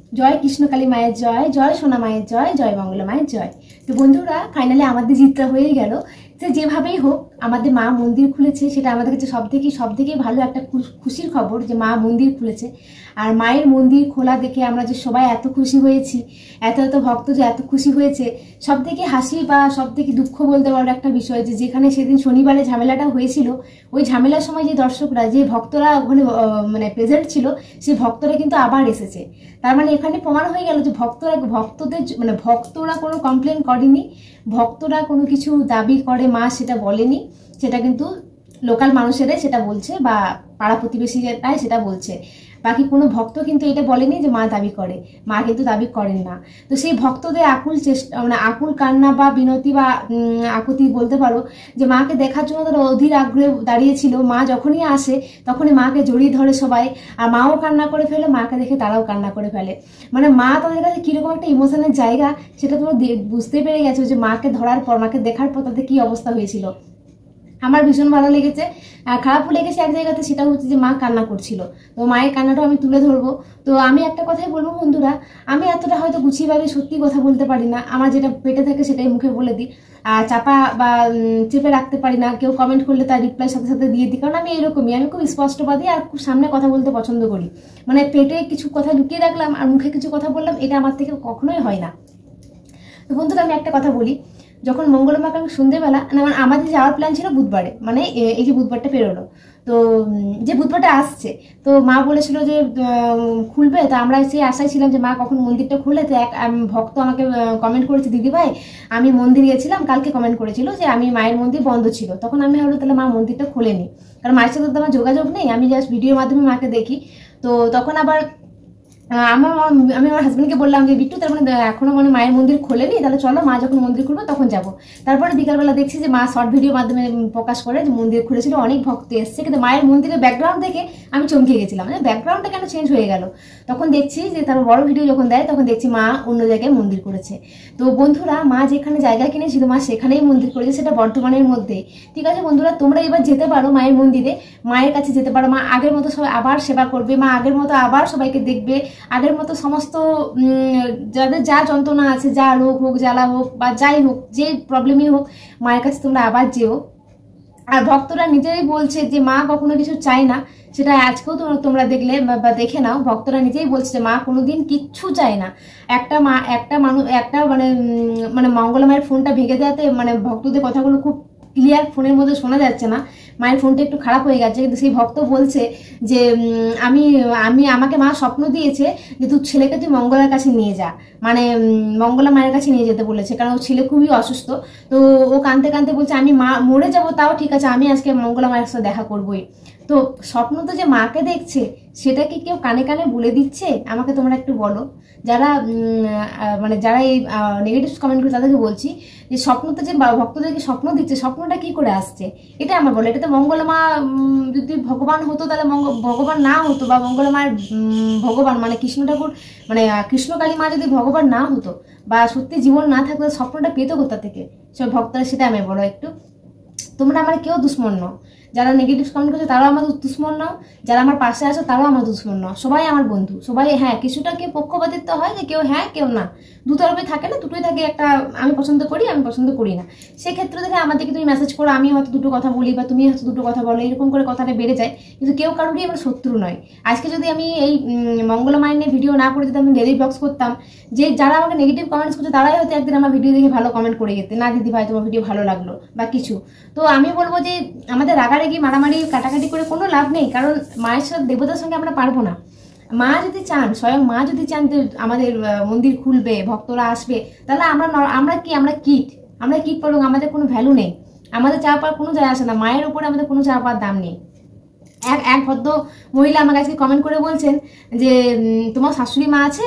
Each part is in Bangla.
জয় কৃষ্ণকালী মায়ের জয়, জয় সোনা মায়ের জয়, জয় মঙ্গলা মায়ের জয়। তো বন্ধুরা, ফাইনালি আমাদের জিতটা হয়ে গেল। যে যেভাবেই হোক আমাদের মা মন্দির খুলেছে, সেটা আমাদের কাছে সব থেকে ভালো একটা খুশির খবর যে মা মন্দির খুলেছে। আর মায়ের মন্দির খোলা দেখে আমরা যে সবাই এত খুশি হয়েছি, এত ভক্ত যে এত খুশি হয়েছে, সব থেকে হাসি বা সব থেকে দুঃখ বলতে পারো একটা বিষয় যে যেখানে সেদিন শনিবারে ঝামেলাটা হয়েছিল, ওই ঝামেলার সময় যে দর্শকরা, যে ভক্তরা ওখানে মানে প্রেজেন্ট ছিল, সেই ভক্তরা কিন্তু আবার এসেছে। তার মানে এখানে প্রমাণ হয়ে গেল যে ভক্তরা কোনো কমপ্লেন করেনি, ভক্তরা কোনো কিছু দাবি করে মা সেটা বলেনি, সেটা কিন্তু লোকাল মানুষেরাই সেটা বলছে বা পাড়া প্রতিবেশীরাই সেটা বলছে। বাকি কোনো ভক্ত কিন্তু এটা বলেনি যে মা দাবি করে, মা কিন্তু দাবি করেন না। তো সেই ভক্তদের আকুল চেষ্টা, মানে আকুল কান্না বা বিনতি বা আকুতি বলতে পারো, যে মাকে দেখার জন্য তারা অধীর আগ্রহে দাঁড়িয়েছিল। মা যখনই আসে তখনই মাকে জড়িয়ে ধরে সবাই, আর মাও কান্না করে ফেলে, মাকে দেখে তারাও কান্না করে ফেলে। মানে মা তাদের কাছে কীরকম একটা ইমোশনের জায়গা, সেটা তোমরা বুঝতে পেরে গেছো যে মাকে ধরার পর, মাকে দেখার পর তাদের কী অবস্থা হয়েছিল। আমার ভীষণ ভালো লেগেছে। আর খারাপও লেগেছে এক জায়গাতে, সেটা হচ্ছে যে মা কান্না করছিল। তো মায়ের কান্নাটাও আমি তুলে ধরবো। তো আমি একটা কথাই বলবো বন্ধুরা, আমি এতটা হয়তো গুছিয়েভাবে সত্যি কথা বলতে পারি না, আমার যেটা পেটে থাকে সেটাই মুখে বলে দিই, আর চাপা বা চেপে রাখতে পারি না। কেউ কমেন্ট করলে তার রিপ্লাই সাথে সাথে দিয়ে দিই, কারণ আমি এরকমই, আমি খুব স্পষ্টবাদী আর খুব সামনে কথা বলতে পছন্দ করি। মানে পেটে কিছু কথা লুকিয়ে রাখলাম আর মুখে কিছু কথা বললাম, এটা আমার থেকে কখনোই হয় না। তো বন্ধুরা, আমি একটা কথা বলি, যখন মঙ্গলবার কাল সন্ধ্যেবেলা, আমাদের যাওয়ার প্ল্যান ছিল বুধবারে, মানে এই যে বুধবারটা পেরোলো, তো যে বুধবারটা আসছে, তো মা বলেছিল যে খুলবে। তো আমরা সেই আশায় ছিলাম যে মা কখন মন্দিরটা খুলে। তো এক ভক্ত আমাকে কমেন্ট করেছে, দিদিভাই আমি মন্দির গেছিলাম, কালকে কমেন্ট করেছিল যে আমি মায়ের মন্দির বন্ধ ছিল। তখন আমি ভাবলো তাহলে মা মন্দিরটা খোলেনি, কারণ মায়ের সাথে তো আমার যোগাযোগ নেই, আমি জাস্ট ভিডিওর মাধ্যমে মাকে দেখি। তো তখন আবার আমি আমার হাজব্যান্ডকে বললাম যে বিট্টু, তার মানে এখনো মানে মায়ের মন্দির খোলেনি, তাহলে চলো মা যখন মন্দির খুলবে তখন যাবো। তারপরে বিকালবেলা দেখছি যে মা শর্ট ভিডিওর মাধ্যমে প্রকাশ করে যে মন্দির খুলেছিল, অনেক ভক্ত এসছে। কিন্তু মায়ের মন্দিরের ব্যাকগ্রাউন্ড দেখে আমি চমকে গেছিলাম, মানে ব্যাকগ্রাউন্ডটা কেন চেঞ্জ হয়ে গেল। তখন দেখছি যে তার বড় ভিডিও যখন দেয়, তখন দেখছি মা অন্য জায়গায় মন্দির করেছে। তো বন্ধুরা, মা যেখানে জায়গা কিনেছিল মা সেখানেই মন্দির করেছে, সেটা বর্ধমানের মধ্যে। ঠিক আছে বন্ধুরা, তোমরা এবার যেতে পারো মায়ের মন্দিরে, মায়ের কাছে যেতে পারো। মা আগের মতো সবাই আবার সেবা করবে, মা আগের মতো আবার সবাইকে দেখবে, আগের মতো সমস্ত যাদের যা যন্ত্রণা আছে, যা রোগ হোক, জ্বালা হোক বা যাই হোক, যে প্রবলেমই হোক, মায়ের কাছে তোমরা আবার যেও। আর ভক্তরা নিজেই বলছে যে মা কখনো কিছু চায় না, সেটা আজকেও তোমরা দেখলে বা দেখে নাও, ভক্তরা নিজেই বলছে যে মা কোনোদিন কিচ্ছু চায় না। একটা মানে মঙ্গলা মায়ের ফোনটা ভেঙে দেওয়াতে মানে ভক্তদের কথাগুলো খুব ক্লিয়ার ফোনের মধ্যে শোনা যাচ্ছে না, মায়ের ফোনটা একটু খারাপ হয়ে গেছে। কিন্তু সেই ভক্ত বলছে যে আমাকে মা স্বপ্ন দিয়েছে যে তুই ছেলেকে তুই মঙ্গলার কাছে নিয়ে যা, মানে মঙ্গলা মায়ের কাছে নিয়ে যেতে বলেছে, কারণ ও ছেলে খুবই অসুস্থ। তো ও কাঁদতে কাঁদতে বলছে আমি মরে যাবো তাও ঠিক আছে, আমি আজকে মঙ্গলা মায়ের সাথে দেখা করবোই। তো স্বপ্ন তো যে মাকে দেখছে, সেটা কি কেউ কানে কানে বলে দিচ্ছে? আমাকে তোমরা একটু বলো। যারা যারা এই নেগেটিভ কমেন্ট করে তাদেরকে বলছি যে স্বপ্ন তো যে ভক্তদেরকে স্বপ্ন দিচ্ছে, স্বপ্নটা কি করে আসছে এটা আমার বলো। এটা তো মঙ্গলা মা যদি ভগবান হতো, তাহলে ভগবান না হতো, বা মঙ্গলা মায়ের ভগবান মানে কৃষ্ণ ঠাকুর, মানে কৃষ্ণকালী মা যদি ভগবান না হতো বা সত্যি জীবন না থাকতো, স্বপ্নটা পেতো কোথা থেকে সব ভক্তরা, সেটা আমি বলো একটু। তোমরা আমার কেউ দুশ্মন নও, যারা নেগেটিভ কমেন্ট করছে তারাও আমার দুশ্মন নও, যারা আমার পাশে আছে তারাও আমার দুশ্মন নও, সবাই আমার বন্ধু। সবাই হ্যাঁ, কিছুটা কেউ পক্ষপাতিত্ব হয় যে কেউ হ্যাঁ কেউ না, দুতরফে থাকে না, দুটোই থাকে। একটা আমি পছন্দ করি, আমি পছন্দ করি না, সেক্ষেত্রে দেখে আমাদেরকে তুমি মেসেজ করো, আমি হয়তো দুটো কথা বলি বা তুমি হয়তো দুটো কথা বলো, এরকম করে কথাটা বেড়ে যায়। কিন্তু কেউ কারোরই আমার শত্রু নয়। আজকে যদি আমি এই মঙ্গলা মায়ের নিয়ে ভিডিও না করে যদি আমি ডেলি ব্লগস করতাম, যে যারা আমাকে নেগেটিভ কমেন্টস করছে তারাই হয়তো একদিন আমার ভিডিও দেখে ভালো কমেন্ট করে যেতে, না দিদি ভাই তোমার ভিডিও ভালো লাগলো বা কিছু। তো আমি বলবো যে আমাদের রাগারাগি মারামারি কাটাকাটি করে কোনো লাভ নেই, কারণ মায়ের সাথে দেবতার সঙ্গে আমরা পারবো না। মা যদি চান, স্বয়ং মা যদি চান যে আমাদের মন্দির খুলবে, ভক্তরা আসবে, তাহলে আমরা কিট পড়ুক, আমাদের কোনো ভ্যালু নেই, আমাদের চাওয়া পাওয়ার কোনো যায় আসে না, মায়ের উপরে আমাদের কোনো চাওয়া পাওয়ার দাম নেই। এক ভদ্র মহিলা আমার কাছে কমেন্ট করে বলছেন যে তোমার শাশুড়ি মা আছে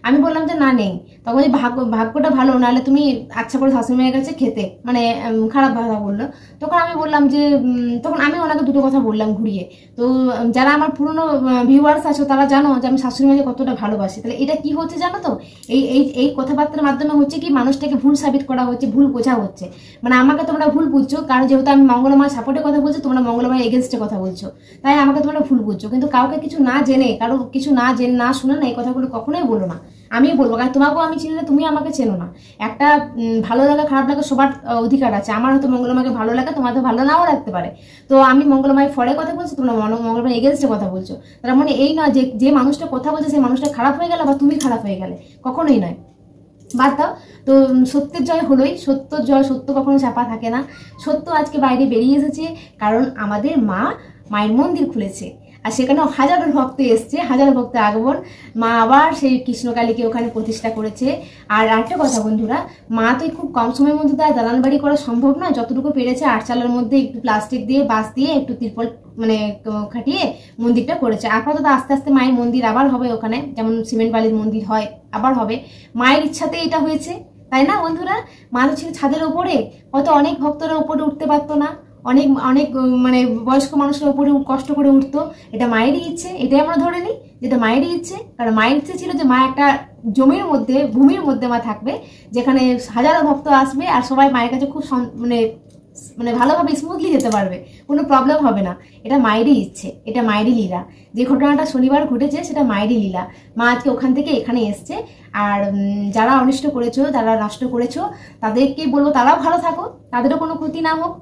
আমি বললাম যে না নেই। তখন যে ভাগ্যটা ভালো, নাহলে তুমি আচ্ছা করে শাশুড়ি মায়ের কাছে খেতে, মানে খারাপ কথা বললো। তখন আমি বললাম যে তখন আমি ওনাকে দুটো কথা বললাম ঘুরিয়ে। তো যারা আমার পুরনো ভিউয়ার্স আছে তারা জানো যে আমি শাশুড়ি মাকে কতটা ভালোবাসি। তাহলে এটা কি হচ্ছে জানো তো, এই এই এই কথাবার্তার মাধ্যমে হচ্ছে কি মানুষটাকে ভুল সাবিত করা হচ্ছে, ভুল বোঝা হচ্ছে। মানে আমাকে তোমরা ভুল বুঝছো, কারণ যেহেতু আমি মঙ্গলমার সাপোর্টে কথা বলছি, তোমরা মঙ্গলমার এগেনস্টে কথা বলছো, তাই আমাকে তোমরা ভুল বুঝছো। কিন্তু কাউকে কিছু না জেনে, কারো কিছু না জেনে না শুনে না এই কথাগুলো কখনোই বলো না। আমি বলবো, কারণ তোমাকেও আমি চিনি না, তুমি আমাকে চেনো না। একটা ভালো লাগা খারাপ লাগা সবার অধিকার আছে। আমার হয়তো মঙ্গলমাকে ভালো লাগে, তোমার তো ভালো নাও লাগতে পারে। তো আমি মঙ্গলমায়ের ফরে কথা বলছি, তোমরা মঙ্গলমায়ের এগেনস্টে কথা বলছো। তার মানে এই নয় যে যে মানুষটা কথা বলছে সেই মানুষটা খারাপ হয়ে গেল বা তুমি খারাপ হয়ে গেলে, কখনোই নয়। বাদ দাও। তো সত্যের জয় হলোই, সত্যর জয়, সত্য কখনো চাপা থাকে না। সত্য আজকে বাইরে বেরিয়ে এসেছে, কারণ আমাদের মা মায়ের মন্দির খুলেছে, আর সেখানে হাজারো ভক্ত এসছে, হাজারো ভক্তের আগমন। মা আবার সেই কৃষ্ণকালীকে ওখানে প্রতিষ্ঠা করেছে। আর একটা কথা বন্ধুরা, মা তো খুব কম সময়ের মধ্যে তার দালান বাড়ি করা সম্ভব নয়, যতটুকু পেরেছে আটচালার মধ্যে একটু প্লাস্টিক দিয়ে, বাঁশ দিয়ে, একটু তিরপল মানে খাটিয়ে মন্দিরটা করেছে। আপাতত আস্তে আস্তে মায়ের মন্দির আবার হবে ওখানে, যেমন সিমেন্ট বালির মন্দির হয় আবার হবে। মায়ের ইচ্ছাতেই এটা হয়েছে, তাই না বন্ধুরা? মা তো ছিল ছাদের ওপরে, হয়তো অনেক ভক্তরা উপরে উঠতে পারতো না, অনেক অনেক মানে বয়স্ক মানুষের উপরে কষ্ট করে উঠতো। এটা মায়েরই ইচ্ছে, এটাই আমরা ধরে নিই যেটা মায়েরই ইচ্ছে। কারণ মায়ের ইচ্ছে ছিল যে মা একটা জমির মধ্যে, ভূমির মধ্যে মা থাকবে, যেখানে হাজারো ভক্ত আসবে আর সবাই মায়ের কাছে খুব মানে মানে ভালোভাবে স্মুথলি যেতে পারবে, কোনো প্রবলেম হবে না। এটা মায়েরই ইচ্ছে, এটা মায়েরই লীলা। যে ঘটনাটা শনিবার ঘটেছে সেটা মায়েরই লীলা। মা আজকে ওখান থেকে এখানে এসছে। আর যারা অনিষ্ট করেছো, যারা নষ্ট করেছো, তাদেরকে বলবো তারাও ভালো থাকো, তাদেরও কোনো ক্ষতি না হোক।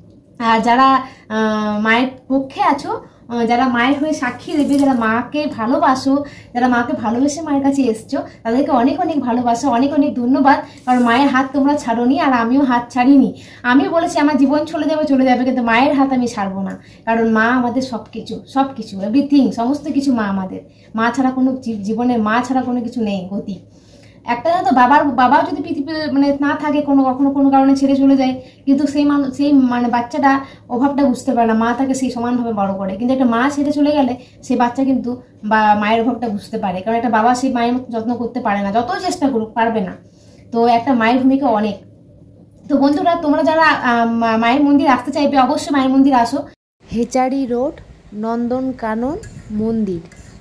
আর যারা মায়ের পক্ষে আছো, যারা মায়ের হয়ে সাক্ষী দেবে, যারা মাকে ভালোবাসো, যারা মাকে ভালোবেসে মায়ের কাছে এসছো, তাদেরকে অনেক অনেক ভালোবাসো, অনেক অনেক ধন্যবাদ। কারণ মায়ের হাত তোমরা ছাড়োনি, আর আমিও হাত ছাড়িনি। আমি বলেছি আমার জীবন চলে যাবে চলে যাবে, কিন্তু মায়ের হাত আমি ছাড়বো না। কারণ মা আমাদের সব কিছু, সব কিছু, এভরিথিং, সমস্ত কিছু মা আমাদের। মা ছাড়া কোনো জীবনে, মা ছাড়া কোনো কিছু নেই গতি। একটা জানো তো, বাবাও যদি পৃথিবীতে মানে না থাকে, কখনো কোনো কারণে ছেড়ে চলে যায়, কিন্তু সেই মানে বাচ্চাটা অভাবটা বুঝতে পারে না, মা তাকে সেই সমানভাবে বড় করে। কিন্তু একটা মা ছেড়ে চলে গেলে সেই বাচ্চা কিন্তু বা মায়ের অভাবটা বুঝতে পারে, কারণ একটা বাবা সেই মায়ের মতো যত্ন করতে পারে না, যত চেষ্টা করুক পারবে না। তো একটা মায়ের ভূমিকা অনেক। তো বন্ধুরা, তোমরা যারা মায়ের মন্দির আসতে চাইবে, অবশ্যই মায়ের মন্দির আসো। হেচারি রোড, নন্দনকানন মন্দির।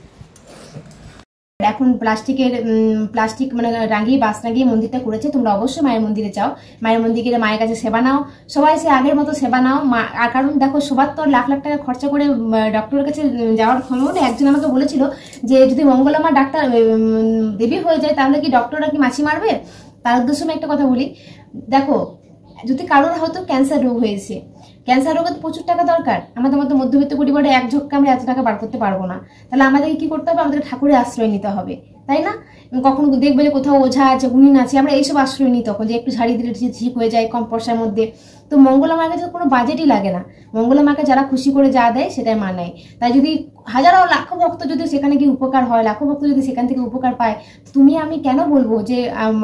এখন প্লাস্টিক মানে রাঙিয়ে, বাস রাঙিয়ে মন্দিরটা করেছে। তোমরা অবশ্যই মায়ের মন্দিরে যাও, মায়ের মন্দিরে গিয়ে মায়ের কাছে সেবা নাও, সবাই সে আগের মতো সেবা নাও। আর কারণ দেখো, সবার তো লাখ লাখ টাকা খরচা করে ডক্টরের কাছে যাওয়ার ক্ষমতা নেই। একজন আমাকে বলেছিল যে যদি মঙ্গলমা ডাক্তার দেবী হয়ে যায়, তাহলে কি ডক্টররা কি মাছি মারবে? তার উদ্দেশ্যে আমি একটা কথা বলি, দেখো যদি কারোর হয়তো ক্যান্সার রোগ হয়েছে, ক্যান্সার রোগে তো প্রচুর টাকা দরকার। আমাদের মতো মধ্যবিত্ত পরিবারে এক ঝক্কা আমরা এত টাকা বার করতে পারবো না। তাহলে আমাদেরকে কি করতে হবে? আমাদের ঠাকুরের আশ্রয় নিতে হবে, তাই না? কখনো দেখবে যে কোথাও ওঝা আছে, গুণিন আছে, আমরা এইসব আশ্রয় নিই তখন, যে একটু ঝাড়িয়ে দিলে ঠিক হয়ে যায় কম পয়সার মধ্যে। তো মঙ্গলা মায়ের কাছে কোনো বাজেটই লাগে না। মঙ্গলা মাকে যারা খুশি করে যা দেয় সেটাই মা নেয়। তাই যদি হাজারো লাখো ভক্ত যদি সেখানে গিয়ে উপকার হয়, লাখো ভক্ত যদি সেখান থেকে উপকার পায়, তুমি আমি কেন বলবো যে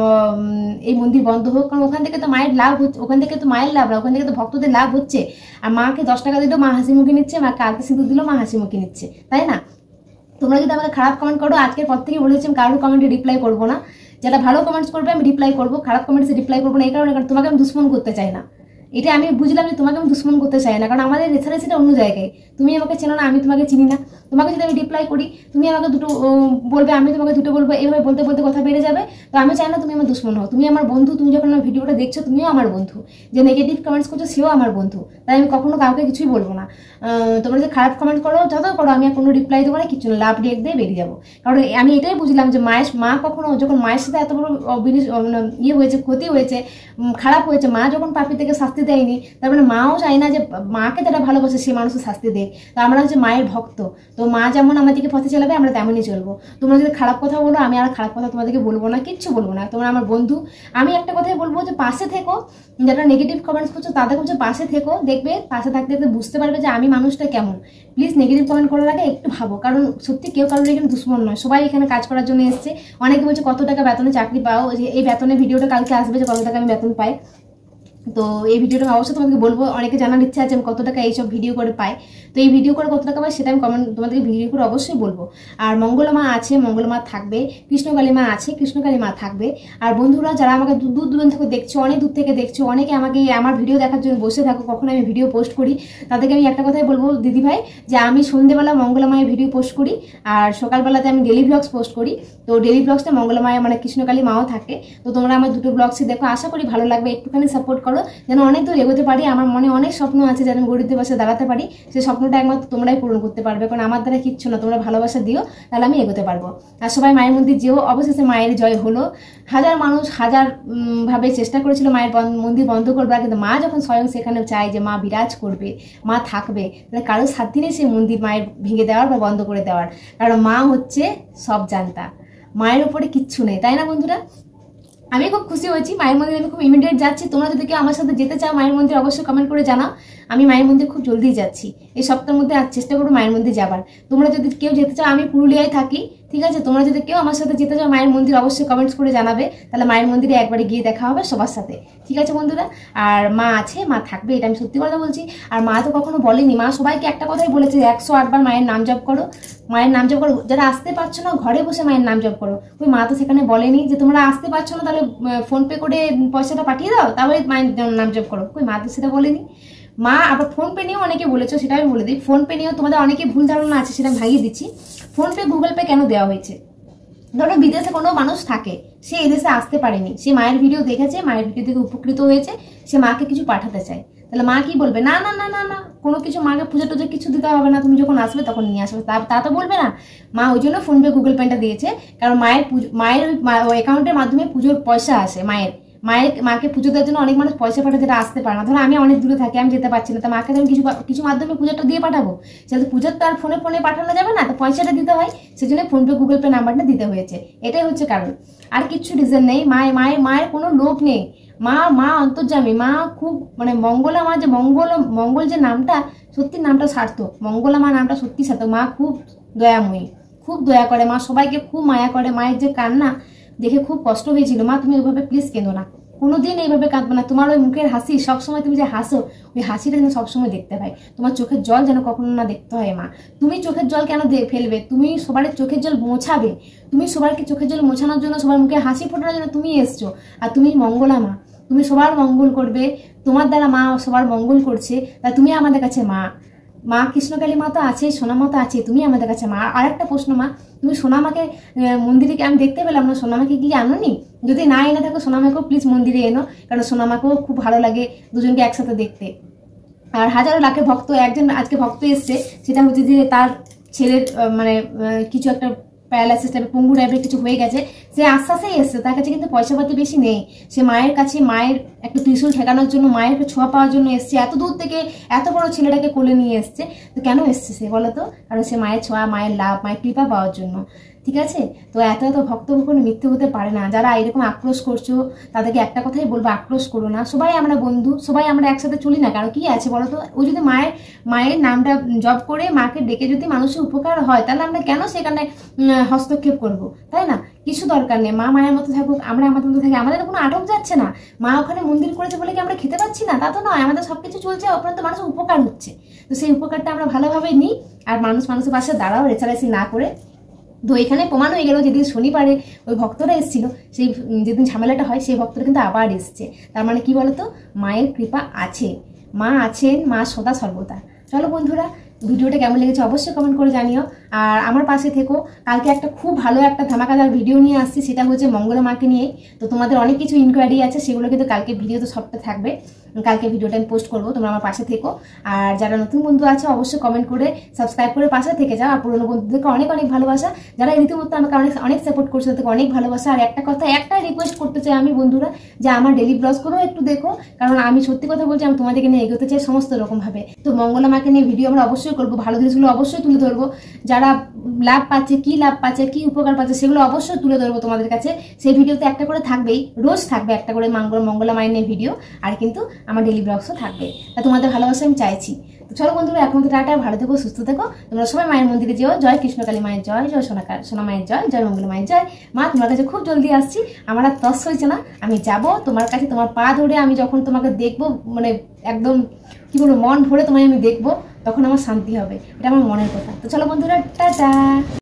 এই মন্দির বন্ধ হোক? কারণ ওখান থেকে তো মায়ের লাভ হচ্ছে, ওখান থেকে তো মায়ের লাভ, ওখান থেকে তো ভক্তদের লাভ হচ্ছে। আর মাকে 10 টাকা দিলেও মা হাসি মুখে নিচ্ছে, মাকে আলতা সিঁদুর দিলেও মা হাসি মুখে নিচ্ছে, তাই না? তোমরা যদি আমাকে খারাপ কমেন্ট করো, আজকের পর থেকে বলেছি আমি কারোর কমেন্টে রিপ্লাই করবো না। যারা ভালো কমেন্টস করবে আমি রিপ্লাই করবো, খারাপ কমেন্টসে রিপ্লাই করবো না। এই কারণে, কারণ তোমাকে আমি দুশ্মন করতে চাই না। এটা আমি বুঝলাম যে তোমাকে আমি দুশ্মন করতে চাই না, কারণ আমাদের রেসারেসিটা অন্য জায়গায়। তুমি আমাকে চেনো না, আমি তোমাকে চিনি না। তোমাকে যদি আমি রিপ্লাই করি, তুমি আমাকে দুটো বলবে, আমি তোমাকে দুটো বলবো, এইভাবে বলতে বলতে কথা বেড়ে যাবে। তো আমি চাই না তুমি আমার দুশ্মন হও, তুমি আমার বন্ধু। তুমি যখন আমার ভিডিওটা দেখছো, তুমিও আমার বন্ধু। যে নেগেটিভ কমেন্টস করছো সেও আমার বন্ধু, তাই আমি কখনো কাউকে কিছুই বলবো না। তোমরা যে খারাপ কমেন্ট করো, যত করো, আমি আর কোনো রিপ্লাই দেবো না, কিছু না, লাভ রিয়েক্ট দিয়ে বেরিয়ে যাবো। কারণ আমি এটাই বুঝলাম যে মা কখনো, যখন মায়ের সাথে এত বড় ইয়ে হয়েছে, ক্ষতি হয়েছে, খারাপ হয়েছে, মা যখন পাপি থেকে শাস্তি দেয়নি, তার মানে মাও চায় না যে মাকে যারা ভালোবাসে সে মানুষের শাস্তি দেয়। তো আমরা হচ্ছে মায়ের ভক্ত, তো মা যেমন আমাদেরকে পথে চালাবে আমরা তেমনই চলবো। তোমরা যদি খারাপ কথা বলো, আমি আর খারাপ কথা তোমাদেরকে বলবো না, কিচ্ছু বলবো না। তোমরা আমার বন্ধু। আমি একটা কথাই বলবো যে পাশে থেকো, যারা নেগেটিভ কমেন্টস করছো তাদের হচ্ছে পাশে থেকো, দেখবে পাশে থাকতে বুঝতে পারবে যে আমি মানুষটা কেমন। প্লিজ নেগেটিভ কমেন্ট করার আগে একটু ভাবো, কারণ সত্যি কেউ কারোর এখানে দুশ্মন নয়, সবাই এখানে কাজ করার জন্য এসছে। অনেকে বলছে কত টাকা বেতনে চাকরি পাও, যে এই বেতনের ভিডিওটা কালকে আসবে যে কত টাকা আমি বেতন পাই। তো এই ভিডিওটা অবশ্যই তোমাদেরকে বলবো, অনেকে জানার ইচ্ছা আছে আমি কত টাকা এইসব ভিডিও করে পাই। তো এই ভিডিও করে কত টাকা পাই সেটা আমি কমেন্ট তোমাদেরকে ভিডিও করে অবশ্যই বলবো। আর মঙ্গলা মা আছে, মঙ্গলা মা থাকবে, কৃষ্ণকালী মা আছে, কৃষ্ণকালী মা থাকবে। আর বন্ধুরা যারা আমাকে দূর দূরান্ত থেকে দেখছো, অনেক দূর থেকে দেখছো, অনেকে আমাকে আমার ভিডিও দেখার জন্য বসে থাকো, কখন আমি ভিডিও পোস্ট করি, তাদেরকে আমি একটা কথাই বলবো দিদি ভাই, যে আমি সন্ধ্যেবেলা মঙ্গলা মায়ের ভিডিও পোস্ট করি আর সকালবেলাতে আমি ডেলি ব্লগস পোস্ট করি। তো ডেলি ব্লগসটা মঙ্গলা মায়ের মানে কৃষ্ণকালী মাও থাকে। তো তোমরা আমার দুটো ব্লগসই দেখো, আশা করি ভালো লাগবে, একটুখানি সাপোর্ট করো যেন অনেক দূর এগোতে পারি। আমার মনে অনেক স্বপ্ন আছে যেন গরিবদের পাশে দাঁড়াতে পারি, সেই স্বপ্নটা একমাত্র তোমরাই পূরণ করতে পারবে, কারণ আমার দ্বারা কিচ্ছু না, তোমরা ভালোবাসা দিও তাহলে আমি এগোতে পারবো। আর সবাই মায়ের মন্দির যেও, অবশেষে মায়ের জয় হলো। হাজার মানুষ হাজার ভাবে চেষ্টা করেছিল মায়ের মন্দির বন্ধ করবার, কিন্তু মা যখন স্বয়ং সেখানে চায় যে মা বিরাজ করবে, মা থাকবে, তাহলে কারোর সাধ্যি নেই সেই মন্দির মায়ের ভেঙে দেওয়ার বা বন্ধ করে দেওয়ার, কারণ মা হচ্ছে সব জানতা, মায়ের উপরে কিচ্ছু নেই, তাই না বন্ধুরা? আমি খুব খুশি হয়েছি মায়ের মন্দিরে, আমি খুব ইমিডিয়েট যাচ্ছি। তোমরা যদি কেউ আমার সাথে যেতে চাও মায়ের মন্দিরে অবশ্যই কমেন্ট করে জানাও। আমি মায়ের মন্দির খুব জলদি যাচ্ছি, এই সপ্তাহের মধ্যে আজ চেষ্টা করবো মায়ের মন্দির যাবার। তোমরা যদি কেউ যেতে চাও, আমি পুরুলিয়ায় থাকি, ঠিক আছে? তোমরা যদি কেউ আমার সাথে যেতে চাও মায়ের মন্দির অবশ্যই কমেন্টস করে জানাবে, তাহলে মায়ের মন্দিরে একবারে গিয়ে দেখা হবে সবার সাথে, ঠিক আছে বন্ধুরা? আর মা আছে, মা থাকবে, এটা আমি সত্যি কথা বলছি। আর মা তো কখনো বলেনি, মা সবাইকে একটা কথাই বলেছে, 108 বার মায়ের নাম জপ করো, মায়ের নাম জপ করো, যারা আসতে পারছো না ঘরে বসে মায়ের নাম জপ করো। ওই মা তো সেখানে বলেনি যে তোমরা আসতে পারছো না তাহলে ফোনপে করে পয়সাটা পাঠিয়ে দাও, তারপরে মায়ের নাম জপ করো। ওই মা তো সেটা বলেনি। মা আবার ফোনপে নিয়েও অনেকে বলেছো, সেটা আমি বলে দিই। ফোনপে নিয়েও তোমাদের অনেকে ভুল ধারণা আছে, সেটা ভাঙিয়ে দিচ্ছি। ফোনপে গুগল পে কেন দেওয়া হয়েছে? ধরো বিদেশে কোনো মানুষ থাকে, সে এদেশে আসতে পারেনি, সে মায়ের ভিডিও দেখেছে, মায়ের ভিডিও থেকে উপকৃত হয়েছে, সে মাকে কিছু পাঠাতে চায়, তাহলে মা কি বলবে? না না না না না, কোনো কিছু মাকে পুজো টুজো কিছু দিতে হবে না, তুমি যখন আসবে তখন নিয়ে আসবে, তা তো বলবে না। মা ওই জন্য ফোনপে গুগল পেটা দিয়েছে, কারণ মায়ের ওই অ্যাকাউন্টের মাধ্যমে পুজোর পয়সা আসে। মাকে পুজো দেওয়ার জন্য অনেক মানুষ পয়সা পাঠাতে, যেটা আসতে পারে না। ধরো আমি অনেক দূরে থাকি, আমি যেতে পারছি না, তা মাকে আমি কিছু মাধ্যমে পুজোটা দিয়ে পাঠাবো, সেহেতু পুজোর তো আর ফোনে পাঠানো যাবে না, তো পয়সাটা দিতে হয়, সেজন্য ফোনপে গুগল পে নাম্বারটা দিতে হয়েছে, এটাই হচ্ছে কারণ। আর কিচ্ছু রিজন নেই। মায়ের কোনো লোভ নেই। মা অন্তর্যামী, মা খুব মানে মঙ্গলা মা, যে মঙ্গল যে নামটা, সত্যি নামটা সার্থক, মঙ্গলা মা নামটা সত্যি সার্থক। মা খুব দয়াময়ী, খুব দয়া করে, মা সবাইকে খুব মায়া করে। মায়ের যে কান্না দেখে খুব কষ্ট হয়েছিল। মা তুমি ওইভাবে প্লিজ কেঁদো না, কোনোদিন এইভাবে কাঁদবে না। তোমার ওই মুখের হাসি, সবসময় তুমি যে হাসো, ওই হাসিটা যেন সবসময় দেখতে পাই, তোমার চোখের জল যেন কখনো না দেখতে হয়। মা তুমি চোখের জল কেন ফেলবে? তুমি সবার চোখের জল মোছাবে, তুমি সবাইকে চোখের জল মোছানোর জন্য, সবার মুখে হাসি ফোটানোর জন্য তুমি এসছো। আর তুমি মঙ্গলা মা, তুমি সবার মঙ্গল করবে, তোমার দ্বারা মা সবার মঙ্গল করছে, তাই তুমি আমাদের কাছে মা কৃষ্ণকালী মা তো আছে, সোনা মা তো আছে, তুমি আমাদের কাছে মা। আর একটা প্রশ্ন, মা তুমি সোনামাকে মন্দিরে আমি দেখতে পেলাম না, সোনামাকে কি আনোনি? যদি না এনে থাকো সোনামাকেও প্লিজ মন্দিরে এনো, কারণ সোনামাকেও খুব ভালো লাগে দুজনকে একসাথে দেখতে। আর হাজারো লাখে ভক্ত, একজন আজকে ভক্ত এসছে, সেটা হচ্ছে যে তার ছেলের মানে কিছু একটা প্যারালাইসিস টাইপের, পঙ্গু টাইপের কিছু হয়ে গেছে, সে আশ্বাসেই এসছে, তার কাছে কিন্তু পয়সা পাতি বেশি নেই। সে মায়ের কাছে, মায়ের একটু ত্রিশূল ঠেকানোর জন্য, মায়ের একটু ছোঁয়া পাওয়ার জন্য এসছে, এত দূর থেকে এত বড় ছেলেটাকে কোলে নিয়ে এসছে। তো কেন এসছে সে বলো তো? কারণ সে মায়ের ছোঁয়া, মায়ের লাভ, মায়ের কৃপা পাওয়ার জন্য, ঠিক আছে? তো এত ভক্ত কখনো মিথ্যে হতে পারে না। যারা এরকম আক্রোশ করছো তাদেরকে একটা কথাই বলবো, আক্রোশ করো না। সবাই আমরা বন্ধু, সবাই আমরা একসাথে চলি না, কারণ কি আছে বলো তো? ও যদি মায়ের নামটা জপ করে, মাকে ডেকে যদি মানুষের উপকার হয়, তাহলে আমরা কেন সেখানে হস্তক্ষেপ করব? তাই না? কিছু দরকার নেই। মা মায়ের মতো থাকুক, আমরা আমাদের মতো থাকি, আমাদের কোনো আটক যাচ্ছে না। মা ওখানে মন্দির করেছে বলে কি আমরা খেতে পাচ্ছি না? তা তো নয়, আমাদের সবকিছু চলছে, অপরন্ত মানুষের উপকার হচ্ছে। তো সেই উপকারটা আমরা ভালোভাবে নিই, আর মানুষের পাশে দাঁড়াও, রেচারেচি না করে। তো এখানে প্রমাণ হয়ে গেল, যেদিন শনিবারে ওই ভক্তরা এসেছিল, সেই যেদিন ঝামেলাটা হয়, সেই ভক্তরা কিন্তু আবার এসছে। তার মানে কি বলতো? মায়ের কৃপা আছে, মা আছেন, মা সদা সর্বদা। চলো বন্ধুরা, ভিডিওটা কেমন লেগেছে অবশ্যই কমেন্ট করে জানিও। আর আমার পাশে থেকো, কালকে একটা খুব ভালো একটা ধামাকাদার ভিডিও নিয়ে আসছি, সেটা হচ্ছে মঙ্গলা মাকে নিয়ে। তো তোমাদের অনেক কিছু ইনকোয়ারি আছে, সেগুলো কিন্তু কালকে ভিডিওতে সবটা থাকবে, কালকে ভিডিওটা আমি পোস্ট করবো, তোমরা আমার পাশে থেকো। আর যারা নতুন বন্ধু আছে অবশ্যই কমেন্ট করে সাবস্ক্রাইব করে পাশে থেকে যাও। আর পুরোনো বন্ধুদেরকে অনেক অনেক ভালোবাসা, যারা রীতিমতো আমাকে অনেক সাপোর্ট করছে, তাদেরকে অনেক ভালোবাসা। আর একটা রিকোয়েস্ট করতে চাই আমি বন্ধুরা, যে আমার ডেলি ব্লগগুলো একটু দেখো, কারণ আমি সত্যি কথা বলছি, আমি তোমাদেরকে নিয়ে এগোতে চাই সমস্ত রকম ভাবে। তো মঙ্গলা মাকে নিয়ে ভিডিও আমরা অবশ্যই করবো, ভালো জিনিসগুলো অবশ্যই তুলে ধরবো। যারা যারা লাভ পাচ্ছে, কি লাভ পাচ্ছে, কি উপকার পাচ্ছে, সেগুলো অবশ্যই তুলে ধরবো তোমাদের কাছে। সেই ভিডিওতে একটা করে থাকবেই, রোজ থাকবে একটা করে মঙ্গলা মায়ের নিয়ে ভিডিও, আর কিন্তু আমার ডেলি ব্লগসও থাকবে। তা তোমাদের ভালোবাসা আমি চাইছি। তো চলো বন্ধুরা, এখন তো টাটা, ভালো থেকো, সুস্থ থেকো। তোমরা সবাই মায়ের মন্দিরে যেও। জয় কৃষ্ণকালী মায়ের জয়, জয় সোনা মায়ের জয়, জয় মঙ্গলা মায়ের জয়। মা, তোমার কাছে খুব জলদি আসছি, আমার আর তস হয়েছে না, আমি যাব তোমার কাছে। তোমার পা ধরে আমি যখন তোমাকে দেখবো, মানে একদম কি বলবো, মন ভরে তোমায় আমি দেখবো, তখন আমার শান্তি হবে, এটা আমার মনের কথা। তো চলো বন্ধুরা, টাটা।